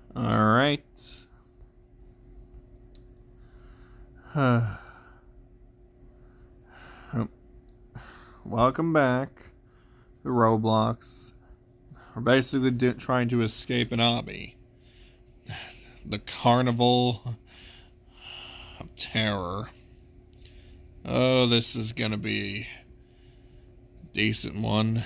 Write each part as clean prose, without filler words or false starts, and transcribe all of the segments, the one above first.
All right. Welcome back to Roblox. We're basically trying to escape an obby. The Carnival of Terror. Oh, this is gonna be a decent one.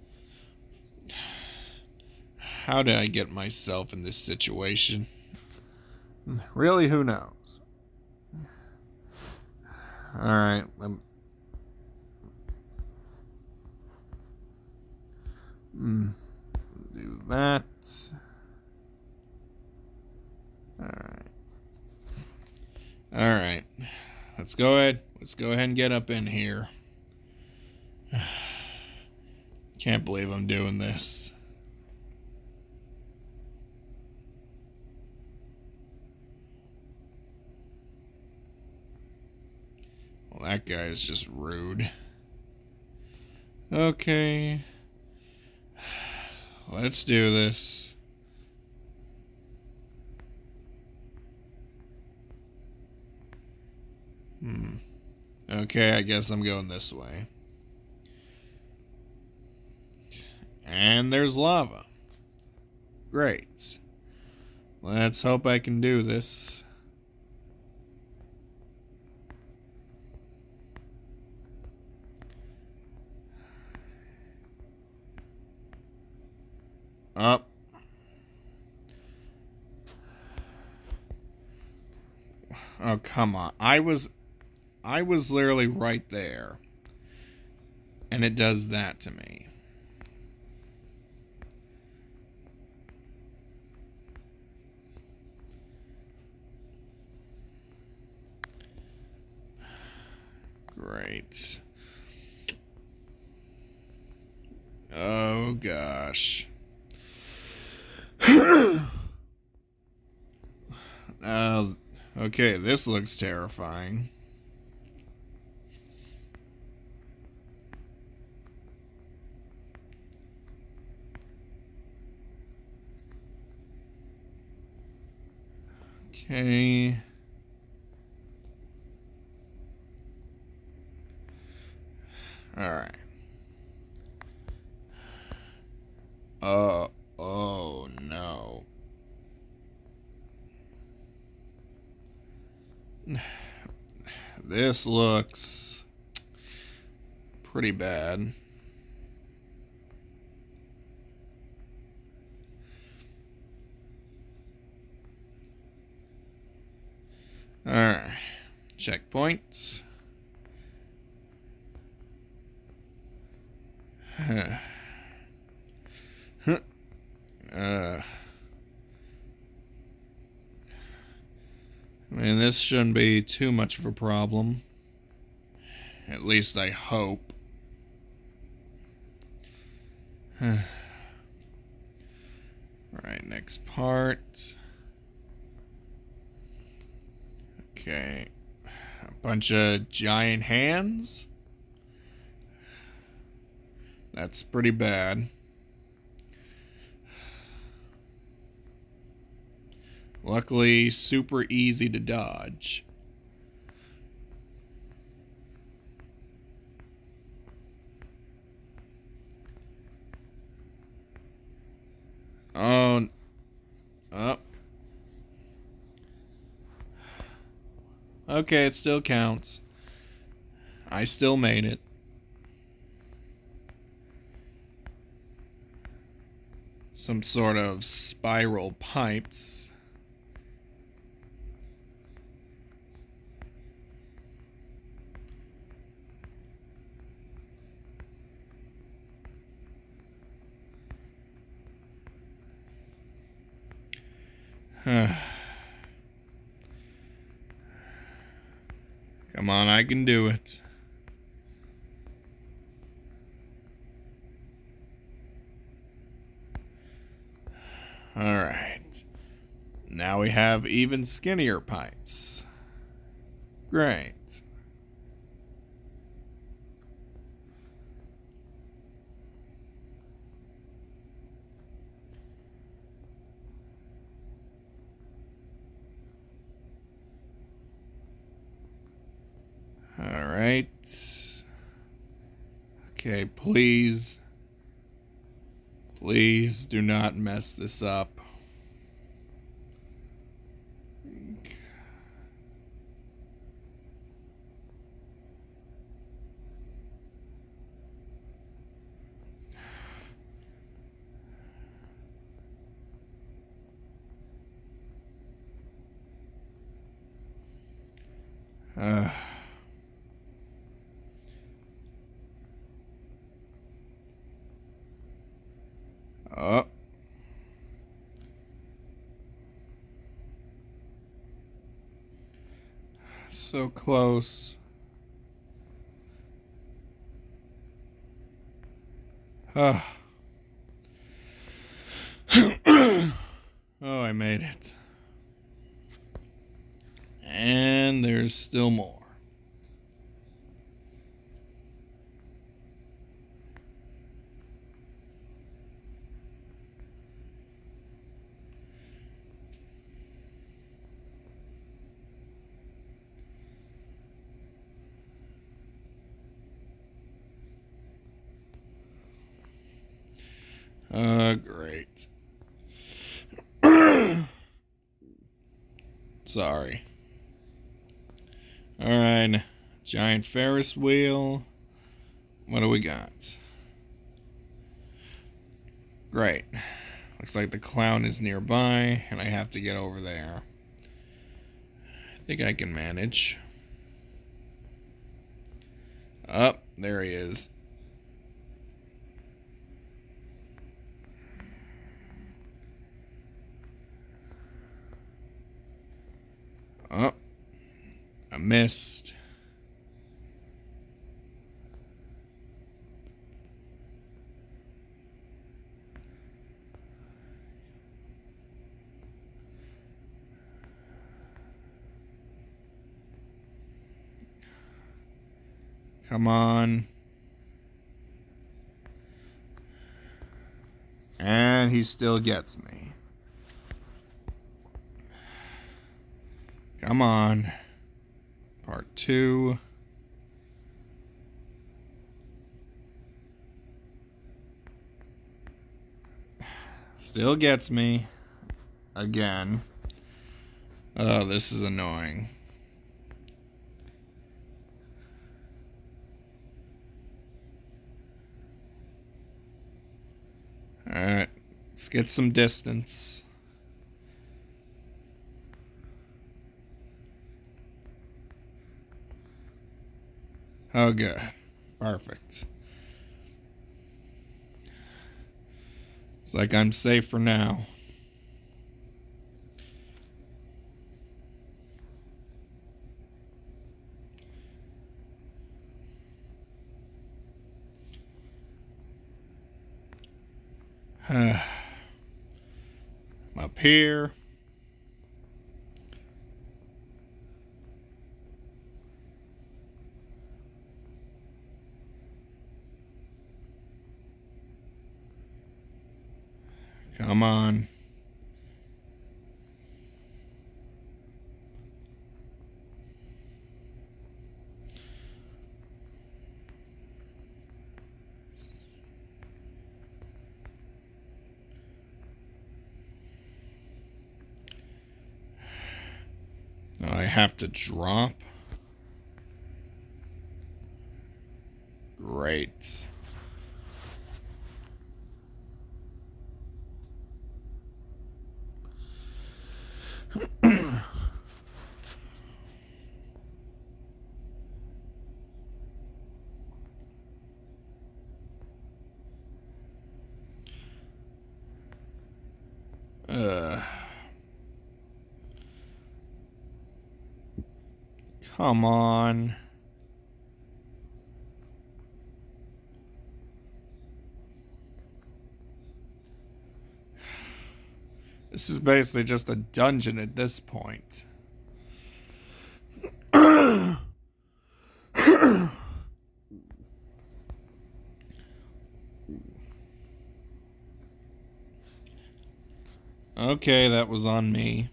How did I get myself in this situation? Really, who knows? Alright, do that. Alright. Let's go ahead. Let's go ahead and get up in here. Can't believe I'm doing this. Well, that guy is just rude. Okay. Let's do this. Okay, I guess I'm going this way. And there's lava. Great. Let's hope I can do this. Up. Oh, come on. I was literally right there. And it does that to me. Great. Oh, gosh. Okay, this looks terrifying. Okay. Alright. Oh no. This looks pretty bad. Alright. Checkpoints. I mean, this shouldn't be too much of a problem. At least I hope. Alright, next part. Okay. A bunch of giant hands. That's pretty bad. Luckily, super easy to dodge. Oh. Up. Okay, it still counts. I still made it. Some sort of spiral pipes. Come on, I can do it. Alright. Now we have even skinnier pipes. Great. Okay, please. Please do not mess this up. Oh. So close. Oh, I made it. And there's still more. Great. Sorry. Alright. Giant Ferris wheel. What do we got? Great. Looks like the clown is nearby, and I have to get over there. I think I can manage. Oh, there he is. Oh, I missed. Come on. And he still gets me. Come on. Part 2. Still gets me. Again. Oh, this is annoying. Alright. Let's get some distance. Oh, good. Perfect. It's like I'm safe for now. I'm up here. Come on. I have to drop. Great. Come on. This is basically just a dungeon at this point. Okay, that was on me.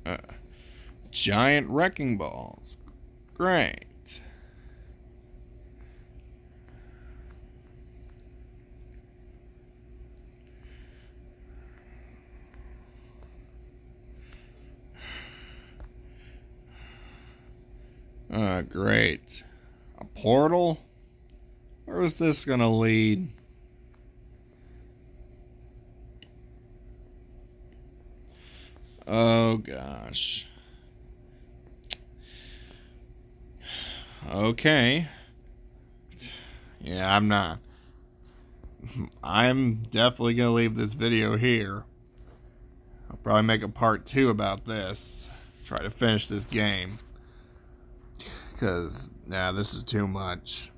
Giant wrecking balls. Great. Great. A portal? Where is this gonna lead? Oh gosh. Okay. Yeah, I'm definitely gonna leave this video here. I'll probably make a part 2 about this. Try to finish this game. Because, this is too much.